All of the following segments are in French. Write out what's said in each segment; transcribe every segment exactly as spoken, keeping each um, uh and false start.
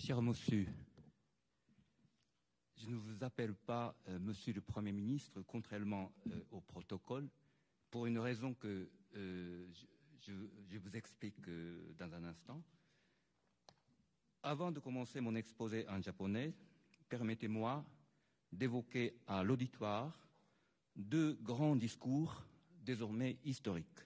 Cher monsieur, je ne vous appelle pas euh, monsieur le Premier ministre, contrairement euh, au protocole, pour une raison que euh, je, je, je vous explique euh, dans un instant. Avant de commencer mon exposé en japonais, permettez-moi d'évoquer à l'auditoire deux grands discours désormais historiques.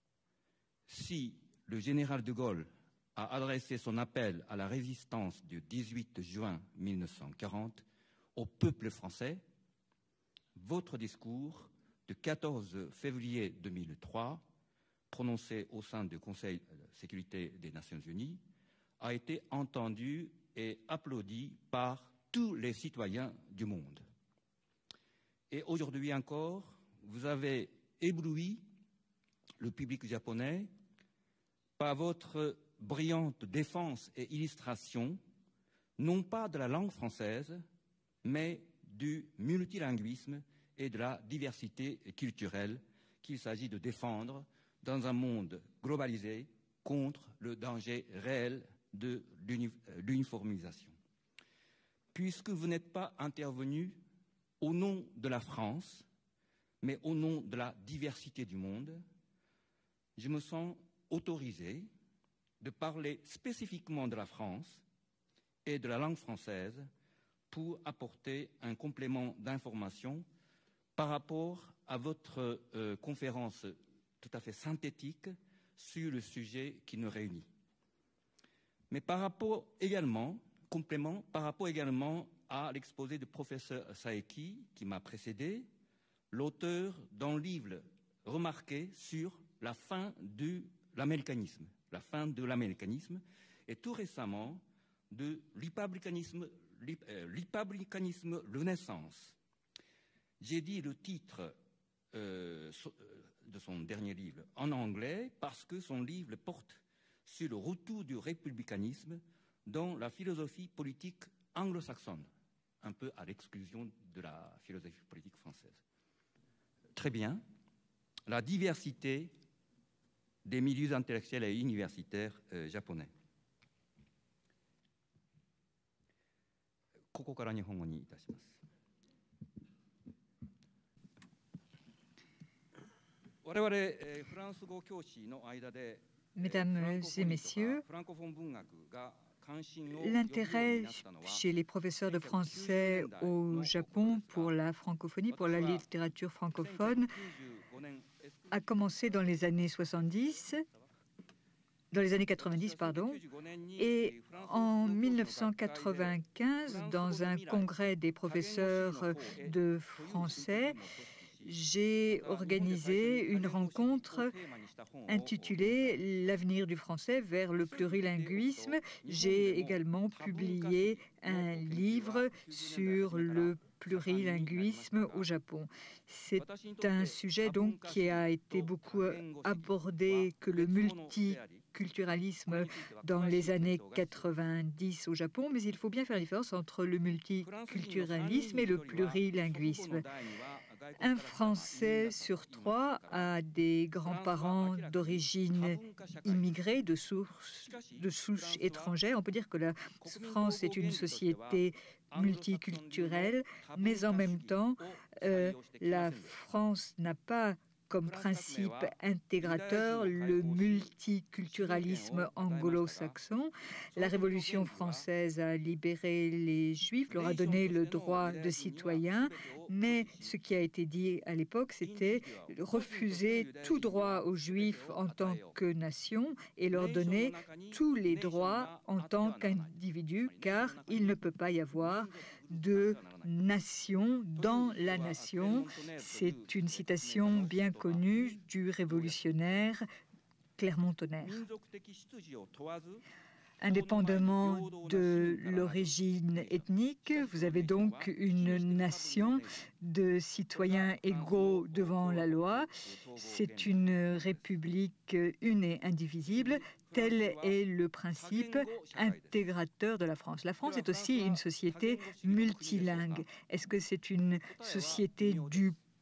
Si le général de Gaulle a adressé son appel à la résistance du dix-huit juin mille neuf cent quarante au peuple français, votre discours du quatorze février deux mille trois, prononcé au sein du Conseil de sécurité des Nations Unies, a été entendu et applaudi par tous les citoyens du monde. Et aujourd'hui encore, vous avez ébloui le public japonais par votre brillante défense et illustration, non pas de la langue française, mais du multilinguisme et de la diversité culturelle qu'il s'agit de défendre dans un monde globalisé contre le danger réel de l'uniformisation. Puisque vous n'êtes pas intervenu au nom de la France, mais au nom de la diversité du monde, je me sens autorisé de parler spécifiquement de la France et de la langue française pour apporter un complément d'information par rapport à votre euh, conférence tout à fait synthétique sur le sujet qui nous réunit. Mais par rapport également, complément, par rapport également à l'exposé du professeur Saeki qui m'a précédé, l'auteur d'un livre remarqué sur la fin de l'américanisme, la fin de l'américanisme, et tout récemment de l'hypabricanisme, l'hypabricanisme Renaissance. J'ai dit le titre euh, de son dernier livre en anglais parce que son livre porte sur le retour du républicanisme dans la philosophie politique anglo-saxonne, un peu à l'exclusion de la philosophie politique française. Très bien. La diversité des milieux intellectuels et universitaires euh, japonais. ここから日本語にいたします。我々、えー、フランス語教師の間で Mesdames et messieurs, l'intérêt chez les professeurs de français au Japon pour la francophonie, pour la littérature francophone, a commencé dans les années soixante-dix, dans les années quatre-vingt-dix, pardon, et en mille neuf cent quatre-vingt-quinze, dans un congrès des professeurs de français, j'ai organisé une rencontre intitulée « L'avenir du français vers le plurilinguisme ». J'ai également publié un livre sur le plurilinguisme au Japon. C'est un sujet donc qui a été beaucoup abordé que le multiculturalisme dans les années quatre-vingt-dix au Japon, mais il faut bien faire la différence entre le multiculturalisme et le plurilinguisme. Un Français sur trois a des grands-parents d'origine immigrée, de souche, de souche étrangère. On peut dire que la France est une société multiculturelle, mais en même temps, euh, la France n'a pas comme principe intégrateur le multiculturalisme anglo-saxon. La Révolution française a libéré les Juifs, leur a donné le droit de citoyen, mais ce qui a été dit à l'époque, c'était refuser tout droit aux Juifs en tant que nation et leur donner tous les droits en tant qu'individu, car il ne peut pas y avoir de nation dans la nation. C'est une citation bien connue du révolutionnaire Clermont-Tonnerre. Indépendamment de l'origine ethnique, vous avez donc une nation de citoyens égaux devant la loi. C'est une république une et indivisible. Tel est le principe intégrateur de la France. La France est aussi une société multilingue. Est-ce que c'est une société du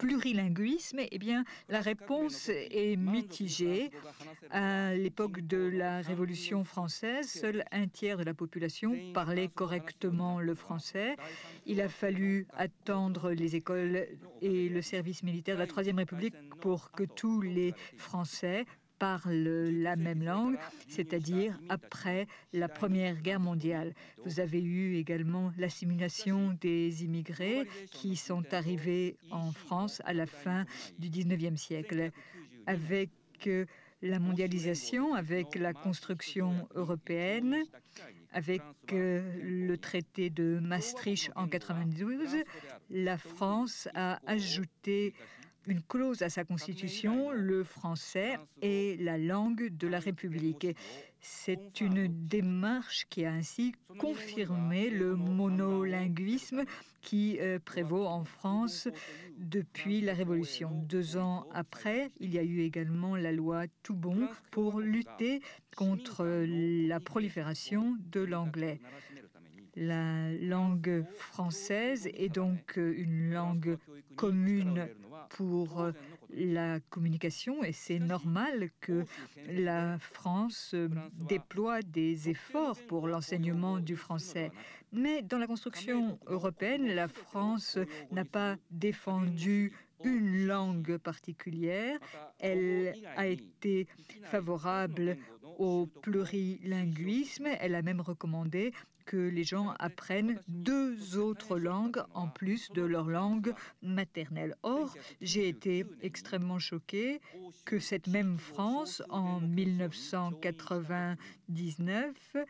plurilinguisme, eh bien, la réponse est mitigée. À l'époque de la Révolution française, seul un tiers de la population parlait correctement le français. Il a fallu attendre les écoles et le service militaire de la Troisième République pour que tous les Français parlent la même langue, c'est-à-dire après la Première Guerre mondiale. Vous avez eu également l'assimilation des immigrés qui sont arrivés en France à la fin du dix-neuvième siècle. Avec euh, la mondialisation, avec la construction européenne, avec euh, le traité de Maastricht en quatre-vingt-douze, la France a ajouté une clause à sa constitution, le français est la langue de la République. C'est une démarche qui a ainsi confirmé le monolinguisme qui euh, prévaut en France depuis la Révolution. Deux ans après, il y a eu également la loi Toubon pour lutter contre la prolifération de l'anglais. La langue française est donc une langue commune pour la communication et c'est normal que la France déploie des efforts pour l'enseignement du français. Mais dans la construction européenne, la France n'a pas défendu une langue particulière. Elle a été favorable au plurilinguisme. Elle a même recommandé que les gens apprennent deux autres langues en plus de leur langue maternelle. Or, j'ai été extrêmement choquée que cette même France, en mille neuf cent quatre-vingt-dix-neuf,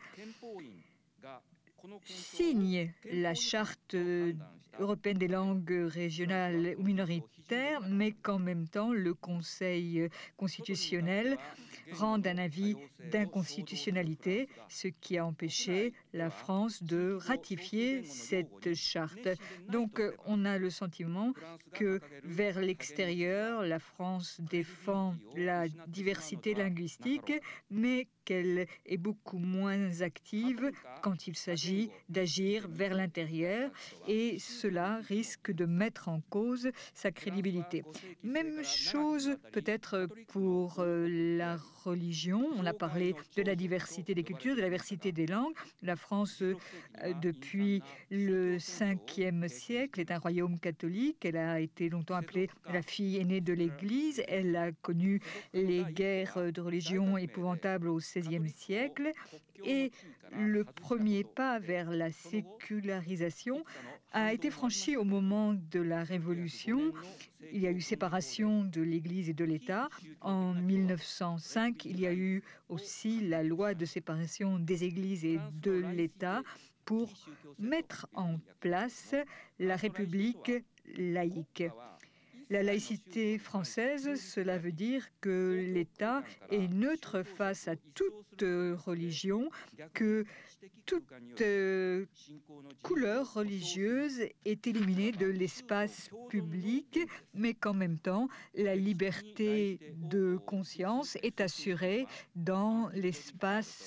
signe la Charte européenne des langues régionales ou minoritaires, mais qu'en même temps, le Conseil constitutionnel rende un avis d'inconstitutionnalité, ce qui a empêché la France de ratifier cette charte. Donc, on a le sentiment que vers l'extérieur, la France défend la diversité linguistique, mais qu'elle est beaucoup moins active quand il s'agit d'agir vers l'intérieur et cela risque de mettre en cause sa crédibilité. Même chose peut-être pour la religion. On a parlé de la diversité des cultures, de la diversité des langues. La France, depuis le cinquième siècle, est un royaume catholique. Elle a été longtemps appelée la fille aînée de l'Église. Elle a connu les guerres de religion épouvantables au seizième siècle. Et le premier pas vers la sécularisation a été franchi au moment de la Révolution. Il y a eu séparation de l'Église et de l'État. En mille neuf cent cinq, il y a eu aussi la loi de séparation des Églises et de l'État pour mettre en place la République laïque. La laïcité française, cela veut dire que l'État est neutre face à toute religion, que toute euh, couleur religieuse est éliminée de l'espace public, mais qu'en même temps, la liberté de conscience est assurée dans l'espace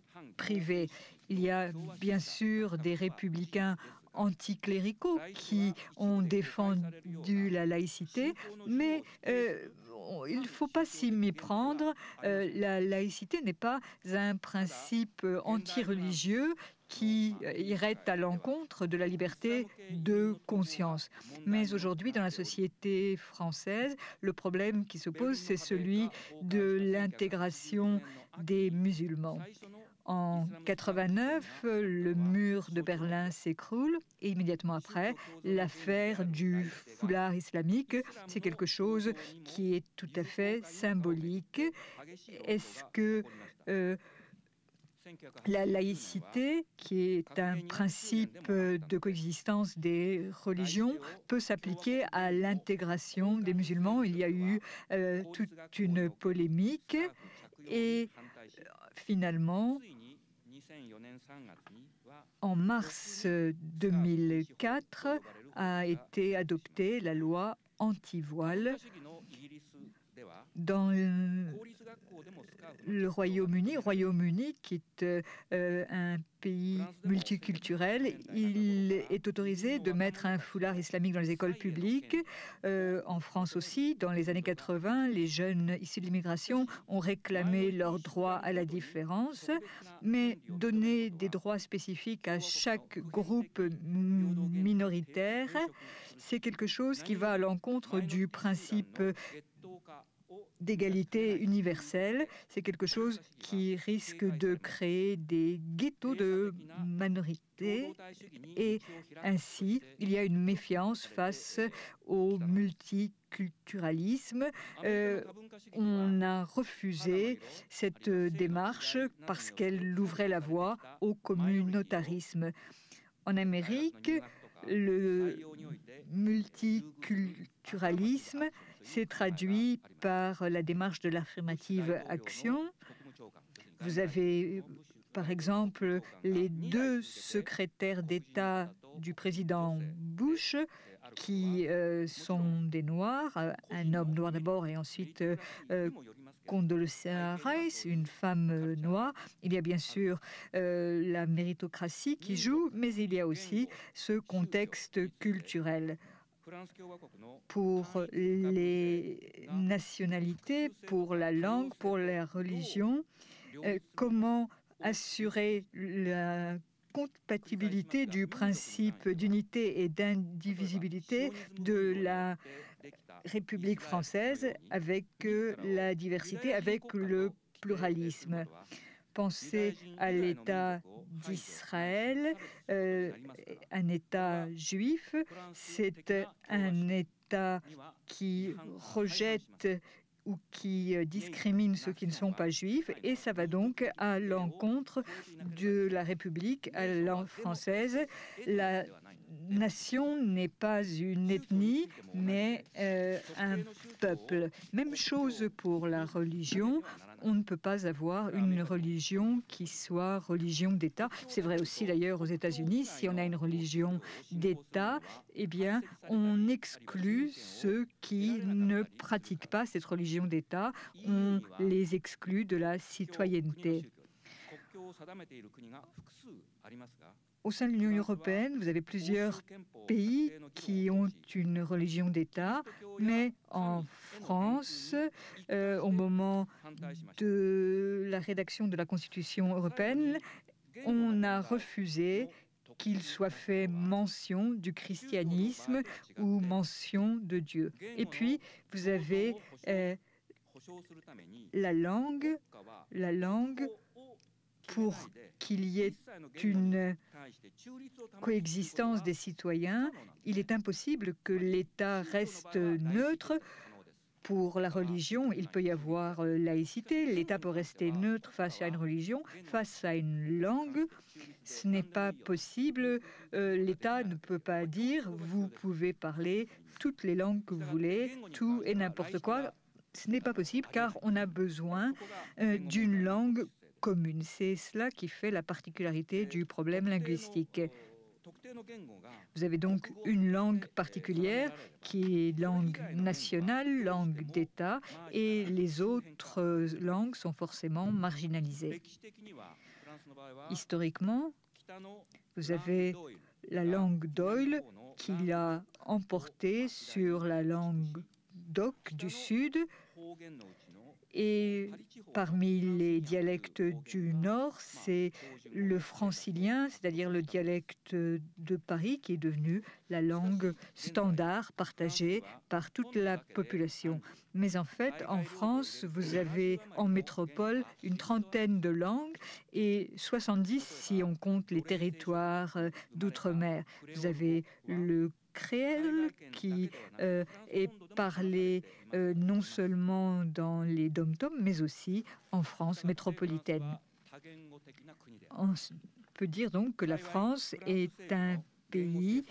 privé. Il y a bien sûr des républicains anticléricaux qui ont défendu la laïcité, mais euh, il ne faut pas s'y méprendre. Euh, la laïcité n'est pas un principe anti-religieux qui irait à l'encontre de la liberté de conscience. Mais aujourd'hui, dans la société française, le problème qui se pose, c'est celui de l'intégration des musulmans. En quatre-vingt-neuf, le mur de Berlin s'écroule et immédiatement après, l'affaire du foulard islamique, c'est quelque chose qui est tout à fait symbolique. Est-ce que euh, la laïcité, qui est un principe de coexistence des religions, peut s'appliquer à l'intégration des musulmans? Il y a eu euh, toute une polémique et finalement, en mars deux mille quatre, a été adoptée la loi anti-voile. Dans le, le Royaume-Uni, Royaume-Uni qui est euh, un pays multiculturel, il est autorisé de mettre un foulard islamique dans les écoles publiques. Euh, en France aussi, dans les années quatre-vingt, les jeunes issus de l'immigration ont réclamé leur droit à la différence, mais donner des droits spécifiques à chaque groupe minoritaire, c'est quelque chose qui va à l'encontre du principe d'égalité universelle. C'est quelque chose qui risque de créer des ghettos de minorités et ainsi il y a une méfiance face au multiculturalisme. Euh, on a refusé cette démarche parce qu'elle ouvrait la voie au communautarisme. En Amérique, le multiculturalisme s'est traduit par la démarche de l'affirmative action. Vous avez, par exemple, les deux secrétaires d'État du président Bush qui euh, sont des Noirs, un homme noir d'abord et ensuite euh, Condoleezza Rice, une femme euh, noire. Il y a bien sûr euh, la méritocratie qui joue, mais il y a aussi ce contexte culturel. Pour les nationalités, pour la langue, pour la religion, euh, comment assurer la compatibilité du principe d'unité et d'indivisibilité de la République française avec euh, la diversité, avec le pluralisme. Pensez à l'État d'Israël, euh, un État juif, c'est un État qui rejette ou qui discrimine ceux qui ne sont pas juifs, et ça va donc à l'encontre de la République à la française. La nation n'est pas une ethnie, mais euh, un peuple. Même chose pour la religion. On ne peut pas avoir une religion qui soit religion d'État. C'est vrai aussi d'ailleurs aux États-Unis. Si on a une religion d'État, eh bien, on exclut ceux qui ne pratiquent pas cette religion d'État. On les exclut de la citoyenneté. Au sein de l'Union européenne, vous avez plusieurs pays qui ont une religion d'État, mais en France, euh, au moment de la rédaction de la Constitution européenne, on a refusé qu'il soit fait mention du christianisme ou mention de Dieu. Et puis, vous avez euh, la langue, la langue pour qu'il y ait une coexistence des citoyens, il est impossible que l'État reste neutre. Pour la religion, il peut y avoir laïcité. L'État peut rester neutre face à une religion, face à une langue. Ce n'est pas possible. Euh, L'État ne peut pas dire « vous pouvez parler toutes les langues que vous voulez, tout et n'importe quoi ». Ce n'est pas possible car on a besoin euh, d'une langue commune. C'est cela qui fait la particularité du problème linguistique. Vous avez donc une langue particulière qui est langue nationale, langue d'État, et les autres langues sont forcément marginalisées. Historiquement, vous avez la langue d'Oïl qui a emporté sur la langue d'Oc du Sud. Et parmi les dialectes du Nord, c'est le francilien, c'est-à-dire le dialecte de Paris, qui est devenu la langue standard partagée par toute la population. Mais en fait, en France, vous avez en métropole une trentaine de langues et soixante-dix si on compte les territoires d'outre-mer. Vous avez le créole qui euh, est parlé euh, non seulement dans les dom-toms, mais aussi en France métropolitaine. On peut dire donc que la France est un pays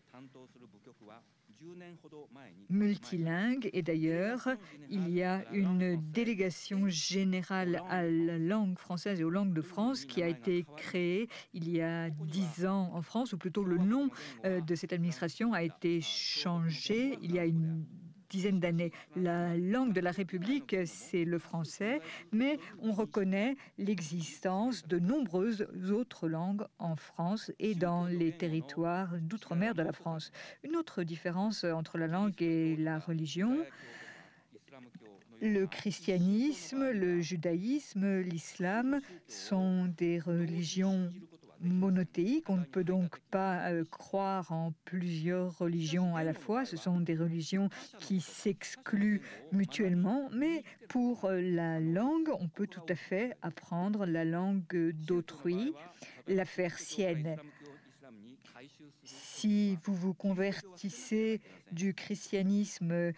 multilingue et d'ailleurs, il y a une délégation générale à la langue française et aux langues de France qui a été créée il y a dix ans en France, ou plutôt le nom euh, de cette administration a été changé. Il y a une dizaine d'années. La langue de la République, c'est le français, mais on reconnaît l'existence de nombreuses autres langues en France et dans les territoires d'outre-mer de la France. Une autre différence entre la langue et la religion, le christianisme, le judaïsme, l'islam sont des religions monothéiques. On ne peut donc pas euh, croire en plusieurs religions à la fois. Ce sont des religions qui s'excluent mutuellement. Mais pour euh, la langue, on peut tout à fait apprendre la langue d'autrui, la faire sienne. Si vous vous convertissez du christianisme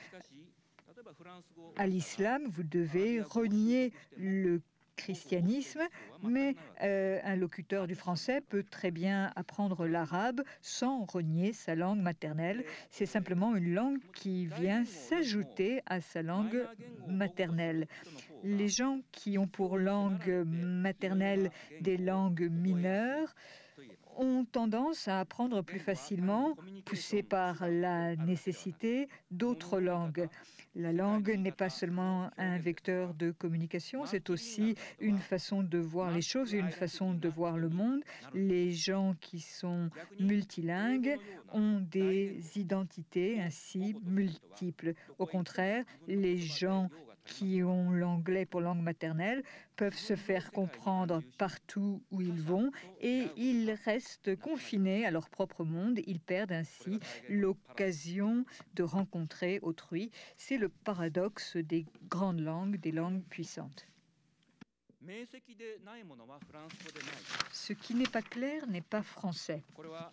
à l'islam, vous devez renier le christianisme, mais euh, un locuteur du français peut très bien apprendre l'arabe sans renier sa langue maternelle. C'est simplement une langue qui vient s'ajouter à sa langue maternelle. Les gens qui ont pour langue maternelle des langues mineures ont tendance à apprendre plus facilement, poussés par la nécessité d'autres langues. La langue n'est pas seulement un vecteur de communication, c'est aussi une façon de voir les choses et une façon de voir le monde. Les gens qui sont multilingues ont des identités ainsi multiples. Au contraire, les gens qui ont l'anglais pour langue maternelle peuvent se faire comprendre partout où ils vont et ils restent confinés à leur propre monde. Ils perdent ainsi l'occasion de rencontrer autrui. C'est le paradoxe des grandes langues, des langues puissantes. Ce qui n'est pas clair n'est pas français.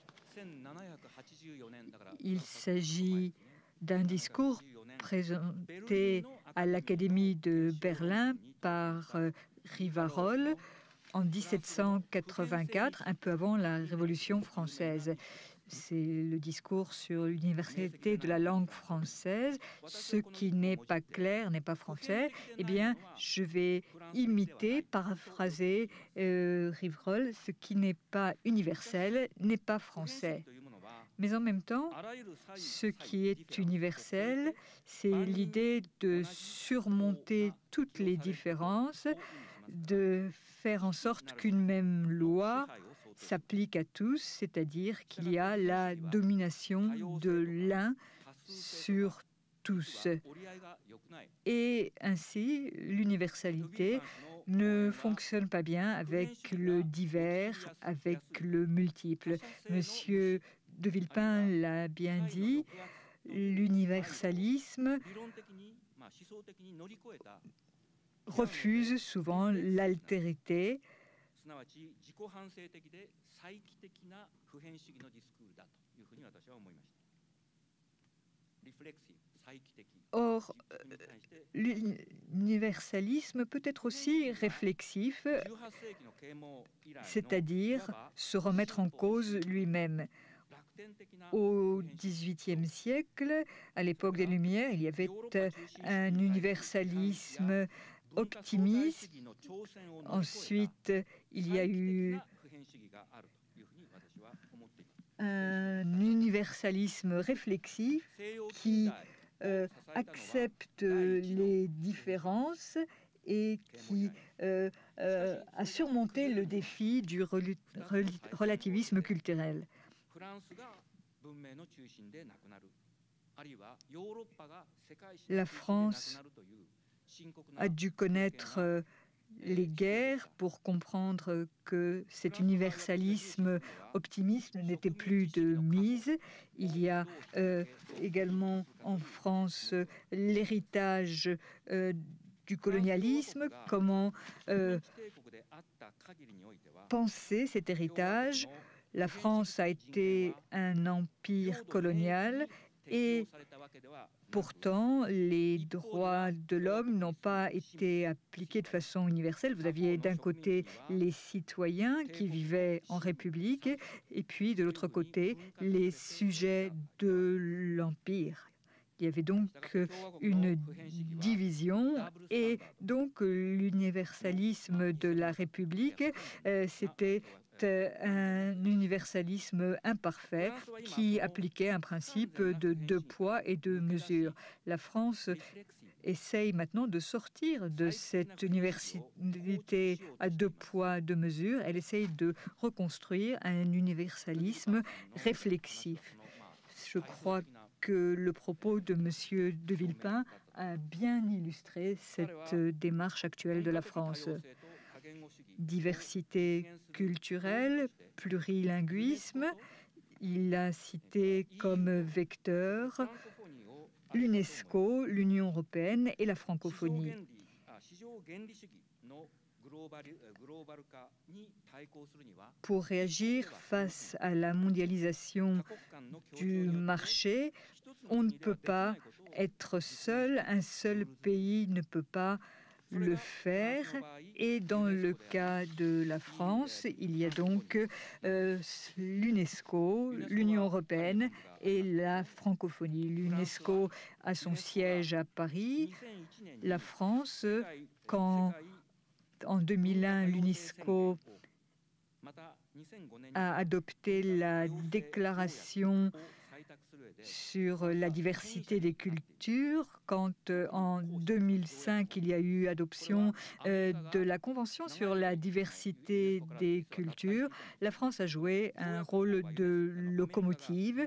Il s'agit d'un discours présenté à l'Académie de Berlin par euh, Rivarol en mille sept cent quatre-vingt-quatre, un peu avant la Révolution française. C'est le discours sur l'universalité de la langue française. Ce qui n'est pas clair n'est pas français. Eh bien, je vais imiter, paraphraser euh, Rivarol. Ce qui n'est pas universel n'est pas français. Mais en même temps, ce qui est universel, c'est l'idée de surmonter toutes les différences, de faire en sorte qu'une même loi s'applique à tous, c'est-à-dire qu'il y a la domination de l'un sur tous. Et ainsi, l'universalité ne fonctionne pas bien avec le divers, avec le multiple. Monsieur de Villepin l'a bien dit, l'universalisme refuse souvent l'altérité. Or, l'universalisme peut être aussi réflexif, c'est-à-dire se remettre en cause lui-même. Au dix-huitième siècle, à l'époque des Lumières, il y avait un universalisme optimiste. Ensuite, il y a eu un universalisme réflexif qui euh, accepte les différences et qui euh, euh, a surmonté le défi du rel rel relativisme culturel. La France a dû connaître les guerres pour comprendre que cet universalisme optimiste n'était plus de mise. Il y a euh, également en France l'héritage euh, du colonialisme, comment euh, penser cet héritage. La France a été un empire colonial et pourtant, les droits de l'homme n'ont pas été appliqués de façon universelle. Vous aviez d'un côté les citoyens qui vivaient en République et puis de l'autre côté les sujets de l'Empire. Il y avait donc une division et donc l'universalisme de la République, euh, c'était un universalisme imparfait qui appliquait un principe de deux poids et deux mesures. La France essaye maintenant de sortir de cette universalité à deux poids, deux mesures. Elle essaye de reconstruire un universalisme réflexif. Je crois que le propos de M. de Villepin a bien illustré cette démarche actuelle de la France. Diversité culturelle, plurilinguisme, il a cité comme vecteur l'UNESCO, l'Union européenne et la francophonie. Pour réagir face à la mondialisation du marché, on ne peut pas être seul, un seul pays ne peut pas le faire. Et dans le cas de la France, il y a donc euh, l'UNESCO, l'Union européenne et la francophonie. L'UNESCO a son siège à Paris. La France, quand en deux mille un, l'UNESCO a adopté la déclaration sur la diversité des cultures, quand euh, en deux mille cinq, il y a eu adoption euh, de la Convention sur la diversité des cultures, la France a joué un rôle de locomotive.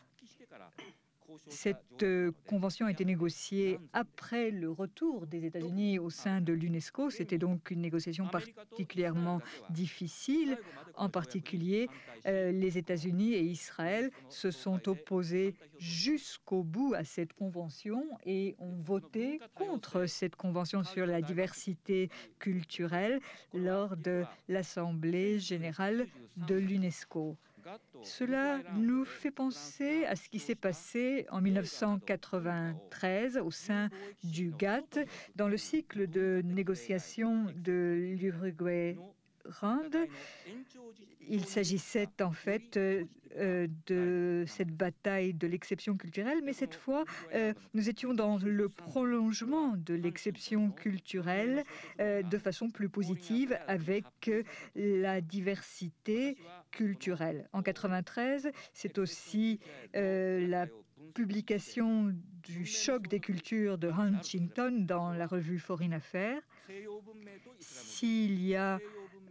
Cette euh, convention a été négociée après le retour des États-Unis au sein de l'UNESCO. C'était donc une négociation particulièrement difficile. En particulier, euh, les États-Unis et Israël se sont opposés jusqu'au bout à cette convention et ont voté contre cette convention sur la diversité culturelle lors de l'Assemblée générale de l'UNESCO. Cela nous fait penser à ce qui s'est passé en mille neuf cent quatre-vingt-treize au sein du GATT, dans le cycle de négociation de l'Uruguay Round. Il s'agissait en fait euh, de cette bataille de l'exception culturelle, mais cette fois, euh, nous étions dans le prolongement de l'exception culturelle euh, de façon plus positive avec euh, la diversité culturelle. En quatre-vingt-treize, c'est aussi euh, la publication du choc des cultures de Huntington dans la revue Foreign Affairs. S'il y a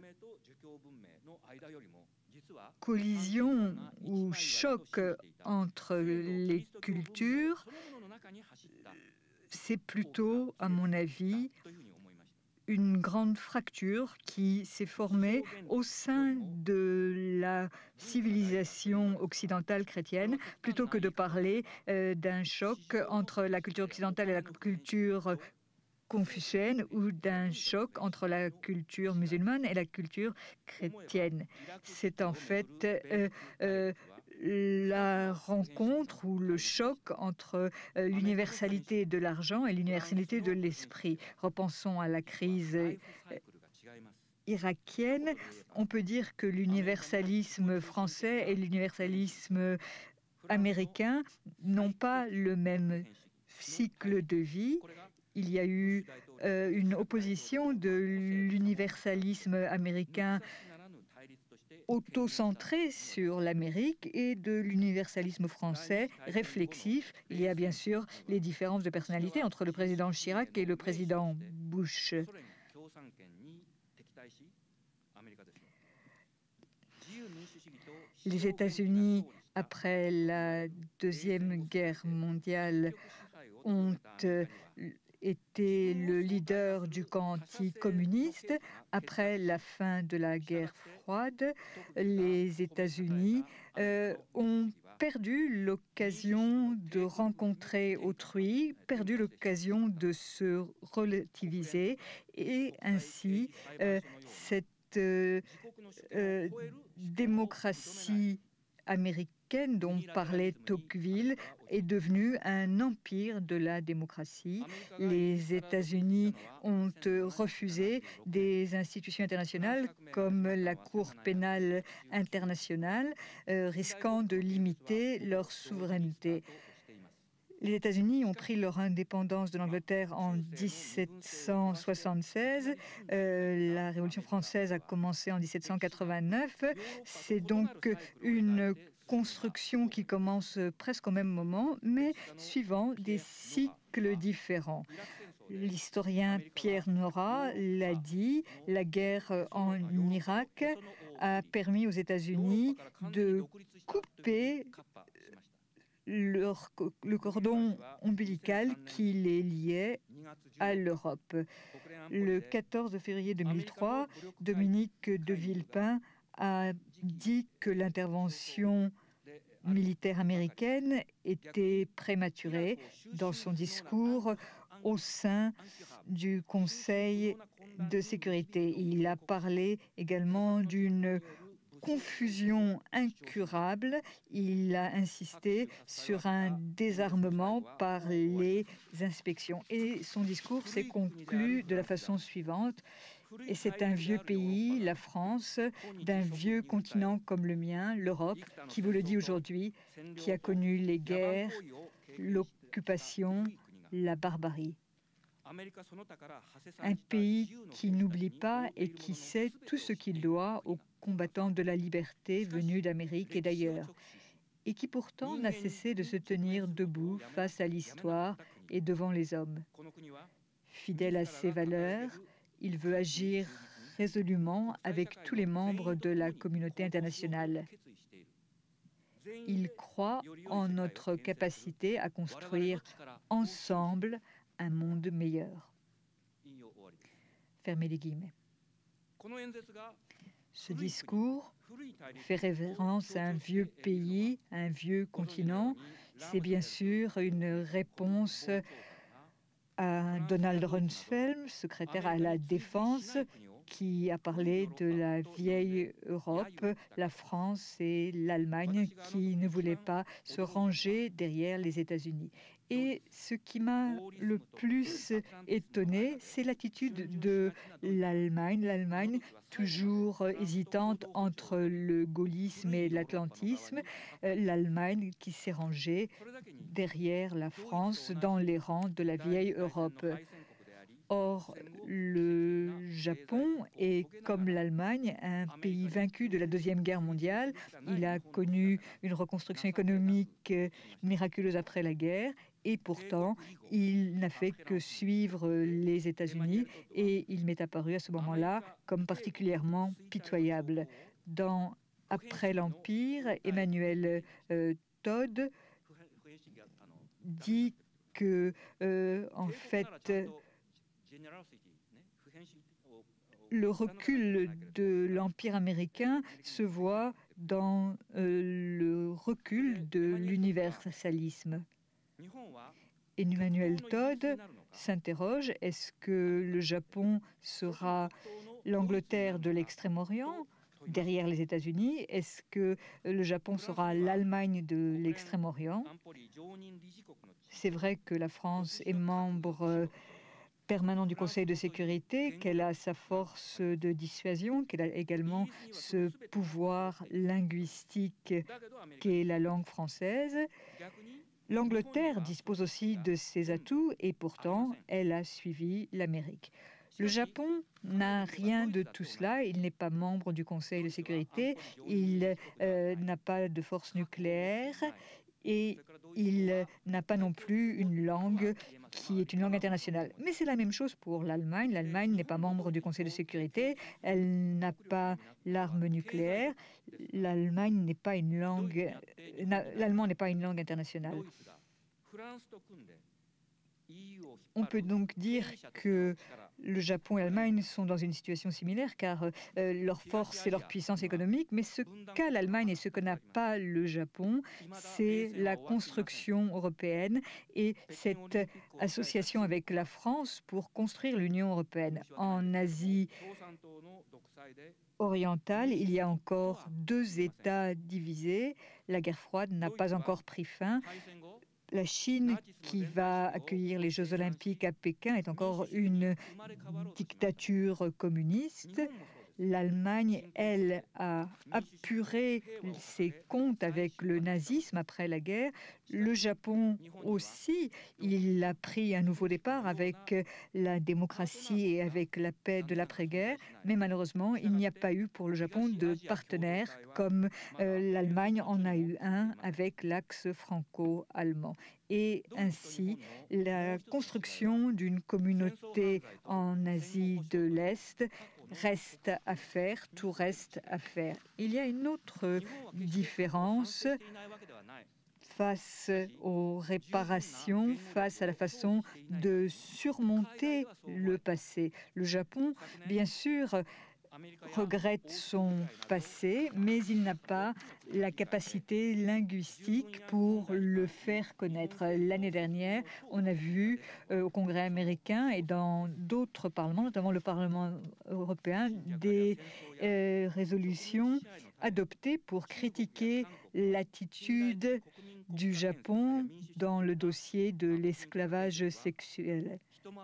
collision ou choc entre les cultures, c'est plutôt, à mon avis, une grande fracture qui s'est formée au sein de la civilisation occidentale chrétienne, plutôt que de parler euh, d'un choc entre la culture occidentale et la culture confucienne ou d'un choc entre la culture musulmane et la culture chrétienne. C'est en fait euh, euh, la rencontre ou le choc entre euh, l'universalité de l'argent et l'universalité de l'esprit. Repensons à la crise euh, irakienne. On peut dire que l'universalisme français et l'universalisme américain n'ont pas le même cycle de vie. Il y a eu euh, une opposition de l'universalisme américain auto-centré sur l'Amérique et de l'universalisme français réflexif. Il y a bien sûr les différences de personnalité entre le président Chirac et le président Bush. Les États-Unis, après la Deuxième Guerre mondiale, ont euh, été le leader du camp anticommuniste. Après la fin de la guerre froide, les États-Unis euh, ont perdu l'occasion de rencontrer autrui, perdu l'occasion de se relativiser, et ainsi euh, cette euh, euh, démocratie américaine dont parlait Tocqueville est devenue un empire de la démocratie. Les États-Unis ont refusé des institutions internationales comme la Cour pénale internationale, euh, risquant de limiter leur souveraineté. Les États-Unis ont pris leur indépendance de l'Angleterre en mille sept cent soixante-seize. Euh, la Révolution française a commencé en mille sept cent quatre-vingt-neuf. C'est donc une construction qui commence presque au même moment, mais suivant des cycles différents. L'historien Pierre Nora l'a dit, la guerre en Irak a permis aux États-Unis de couper leur, le cordon ombilical qui les liait à l'Europe. Le quatorze février deux mille trois, Dominique de Villepin a dit que l'intervention militaire américaine était prématurée dans son discours au sein du Conseil de sécurité. Il a parlé également d'une confusion incurable. Il a insisté sur un désarmement par les inspections. Et son discours s'est conclu de la façon suivante. Et c'est un vieux pays, la France, d'un vieux continent comme le mien, l'Europe, qui vous le dit aujourd'hui, qui a connu les guerres, l'occupation, la barbarie. Un pays qui n'oublie pas et qui sait tout ce qu'il doit aux combattants de la liberté venus d'Amérique et d'ailleurs, et qui pourtant n'a cessé de se tenir debout face à l'histoire et devant les hommes. Fidèle à ses valeurs, il veut agir résolument avec tous les membres de la communauté internationale. Il croit en notre capacité à construire ensemble un monde meilleur. Fermez les guillemets. Ce discours fait référence à un vieux pays, à un vieux continent. C'est bien sûr une réponse à Donald Rumsfeld, secrétaire à la Défense, qui a parlé de la vieille Europe, la France et l'Allemagne qui ne voulaient pas se ranger derrière les États-Unis. Et ce qui m'a le plus étonné, c'est l'attitude de l'Allemagne. L'Allemagne, toujours hésitante entre le gaullisme et l'atlantisme, l'Allemagne qui s'est rangée derrière la France dans les rangs de la vieille Europe. Or, le Japon est, comme l'Allemagne, un pays vaincu de la Deuxième Guerre mondiale. Il a connu une reconstruction économique miraculeuse après la guerre. Et pourtant, il n'a fait que suivre les États-Unis et il m'est apparu à ce moment-là comme particulièrement pitoyable. Dans Après l'Empire, Emmanuel euh, Todd dit que, euh, en fait, le recul de l'Empire américain se voit dans euh, le recul de l'universalisme. Emmanuel Todd s'interroge, est-ce que le Japon sera l'Angleterre de l'Extrême-Orient, derrière les États-Unis? Est-ce que le Japon sera l'Allemagne de l'Extrême-Orient? C'est vrai que la France est membre permanent du Conseil de sécurité, qu'elle a sa force de dissuasion, qu'elle a également ce pouvoir linguistique qu'est la langue française. L'Angleterre dispose aussi de ses atouts et pourtant, elle a suivi l'Amérique. Le Japon n'a rien de tout cela. Il n'est pas membre du Conseil de sécurité. Il euh, n'a pas de force nucléaire et il n'a pas non plus une langue qui est une langue internationale. Mais c'est la même chose pour l'Allemagne. L'Allemagne n'est pas membre du Conseil de sécurité. Elle n'a pas l'arme nucléaire. L'Allemagne n'est pas une langue. L'allemand n'est pas une langue internationale. On peut donc dire que le Japon et l'Allemagne sont dans une situation similaire car euh, leur force et leur puissance économique, mais ce qu'a l'Allemagne et ce que n'a pas le Japon, c'est la construction européenne et cette association avec la France pour construire l'Union européenne. En Asie orientale, il y a encore deux États divisés. La guerre froide n'a pas encore pris fin. La Chine, qui va accueillir les Jeux olympiques à Pékin, est encore une dictature communiste. L'Allemagne, elle, a apuré ses comptes avec le nazisme après la guerre. Le Japon aussi, il a pris un nouveau départ avec la démocratie et avec la paix de l'après-guerre. Mais malheureusement, il n'y a pas eu pour le Japon de partenaire comme euh, l'Allemagne en a eu un avec l'axe franco-allemand. Et ainsi, la construction d'une communauté en Asie de l'Est reste à faire, tout reste à faire. Il y a une autre différence face aux réparations, face à la façon de surmonter le passé. Le Japon, bien sûr, regrette son passé, mais il n'a pas la capacité linguistique pour le faire connaître. L'année dernière, on a vu euh, au Congrès américain et dans d'autres parlements, notamment le Parlement européen, des euh, résolutions adoptées pour critiquer l'attitude du Japon dans le dossier de l'esclavage sexuel.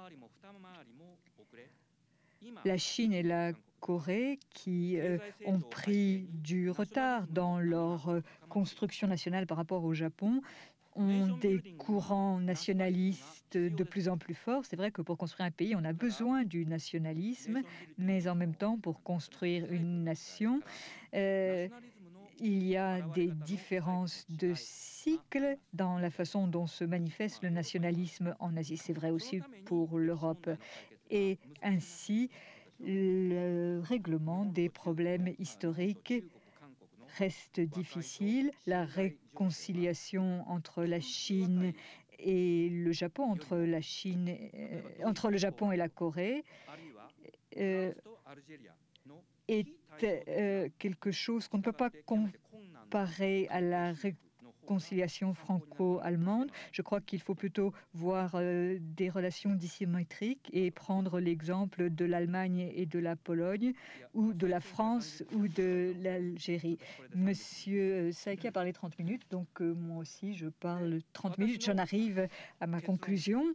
La Chine et la Corée, qui euh, ont pris du retard dans leur euh, construction nationale par rapport au Japon, ont des courants nationalistes de plus en plus forts. C'est vrai que pour construire un pays, on a besoin du nationalisme, mais en même temps, pour construire une nation, euh, il y a des différences de cycle dans la façon dont se manifeste le nationalisme en Asie. C'est vrai aussi pour l'Europe. Et ainsi, le règlement des problèmes historiques reste difficile. La réconciliation entre la Chine et le Japon, entre la Chine, euh, entre le Japon et la Corée, euh, est euh, quelque chose qu'on ne peut pas comparer à la réconciliation franco-allemande. Je crois qu'il faut plutôt voir euh, des relations dissymétriques et prendre l'exemple de l'Allemagne et de la Pologne, ou de la France ou de l'Algérie. Monsieur Saïki a parlé trente minutes, donc euh, moi aussi je parle trente minutes. J'en arrive à ma conclusion.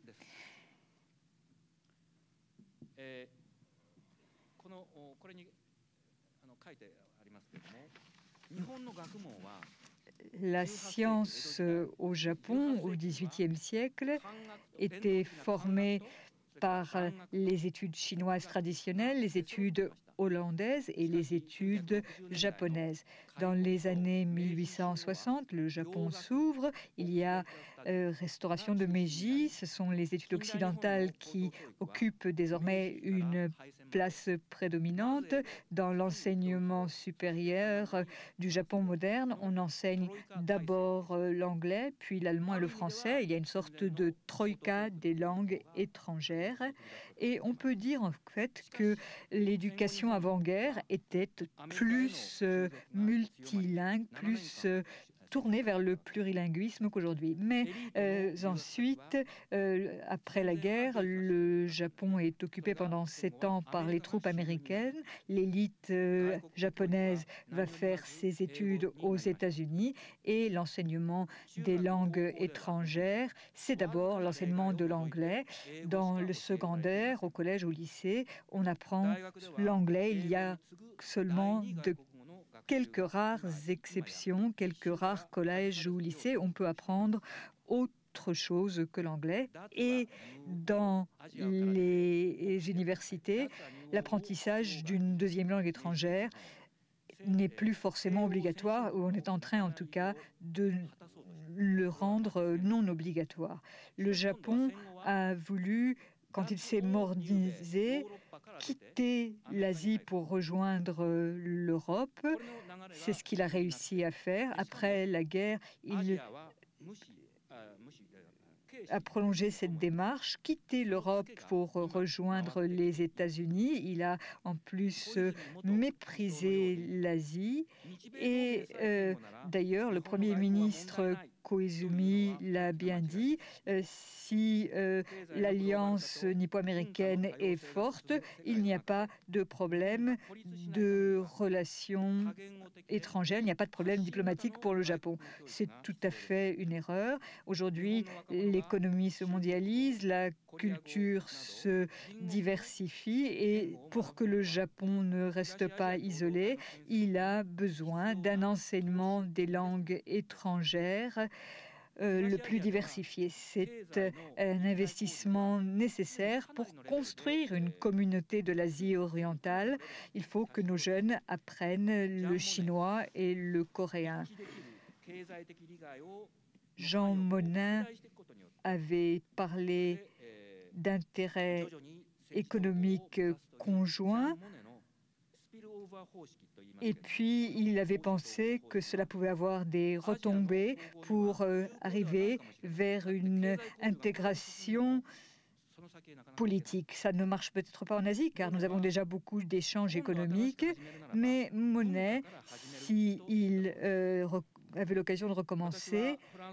La science au Japon au dix-huitième siècle était formée par les études chinoises traditionnelles, les études hollandaises et les études japonaises. Dans les années mille huit cent soixante, le Japon s'ouvre. Il y a euh, restauration de Meiji. Ce sont les études occidentales qui occupent désormais une place prédominante dans l'enseignement supérieur du Japon moderne. On enseigne d'abord l'anglais, puis l'allemand et le français. Il y a une sorte de troïka des langues étrangères. Et on peut dire en fait que l'éducation avant-guerre était plus euh, multilingue, plus euh, tournée vers le plurilinguisme qu'aujourd'hui. Mais euh, ensuite, euh, après la guerre, le Japon est occupé pendant sept ans par les troupes américaines. L'élite euh, japonaise va faire ses études aux États-Unis et l'enseignement des langues étrangères, c'est d'abord l'enseignement de l'anglais. Dans le secondaire, au collège, au lycée, on apprend l'anglais. Il y a seulement de quelques rares exceptions, quelques rares collèges ou lycées, on peut apprendre autre chose que l'anglais. Et dans les universités, l'apprentissage d'une deuxième langue étrangère n'est plus forcément obligatoire, ou on est en train en tout cas de le rendre non obligatoire. Le Japon a voulu, quand il s'est modernisé, quitter l'Asie pour rejoindre l'Europe. C'est ce qu'il a réussi à faire. Après la guerre, il a prolongé cette démarche, quitté l'Europe pour rejoindre les États-Unis. Il a en plus méprisé l'Asie. Et euh, d'ailleurs, le Premier ministre Koizumi l'a bien dit, euh, si euh, l'alliance nippo-américaine est forte, il n'y a pas de problème de relations étrangères, il n'y a pas de problème diplomatique pour le Japon. C'est tout à fait une erreur. Aujourd'hui, l'économie se mondialise, la culture se diversifie et pour que le Japon ne reste pas isolé, il a besoin d'un enseignement des langues étrangères euh, le plus diversifié. C'est euh, un investissement nécessaire pour construire une communauté de l'Asie orientale. Il faut que nos jeunes apprennent le chinois et le coréen. Jean Monnet avait parlé d'intérêts économiques conjoints et puis il avait pensé que cela pouvait avoir des retombées pour euh, arriver vers une intégration politique. Ça ne marche peut-être pas en Asie, car nous avons déjà beaucoup d'échanges économiques, mais Monnet, s'il euh, avait l'occasion de recommencer,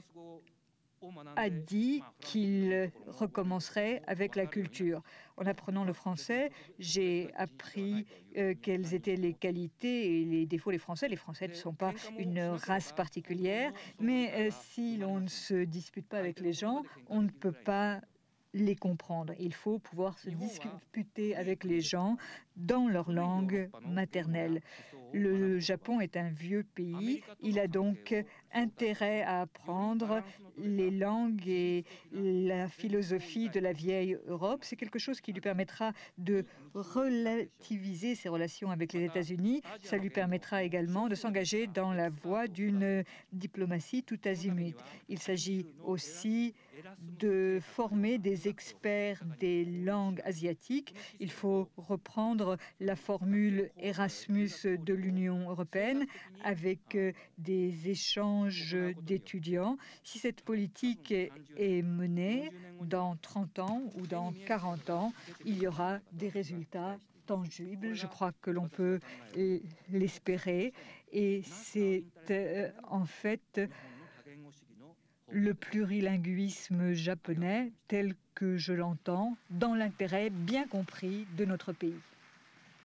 a dit qu'il recommencerait avec la culture. En apprenant le français, j'ai appris euh, quelles étaient les qualités et les défauts des Français. Les Français ne sont pas une race particulière, mais euh, si l'on ne se dispute pas avec les gens, on ne peut pas les comprendre. Il faut pouvoir se disputer avec les gens dans leur langue maternelle. Le Japon est un vieux pays. Il a donc intérêt à apprendre les langues et la philosophie de la vieille Europe. C'est quelque chose qui lui permettra de relativiser ses relations avec les États-Unis. Ça lui permettra également de s'engager dans la voie d'une diplomatie tout azimut. Il s'agit aussi de former des experts des langues asiatiques. Il faut reprendre la formule Erasmus de l'Union européenne avec des échanges d'étudiants. Si cette politique est menée dans trente ans ou dans quarante ans, il y aura des résultats tangibles. Je crois que l'on peut l'espérer. Et c'est euh, en fait le plurilinguisme japonais tel que je l'entends, dans l'intérêt bien compris de notre pays.